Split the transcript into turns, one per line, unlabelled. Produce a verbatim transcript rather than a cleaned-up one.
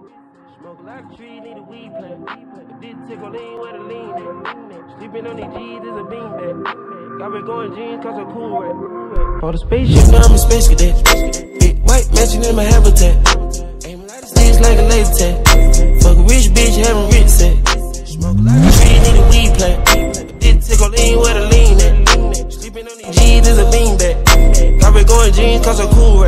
Smoke a lot of trees, need a weed plant. Did tickle lean where the lean at. Sleeping on these G's is a beanbag. Got me going jeans cause I'm cool right. For the spaceship, now I'm a space cadet. Big white mansion in my habitat. Aim a lot of sticks like a laser tag. Fuck a rich bitch, having rich sex. Smoke a lot of trees, need a weed plant. Did tickle lean where the lean at. Sleeping on these G's is a beanbag. Got me going jeans cause I'm cool right.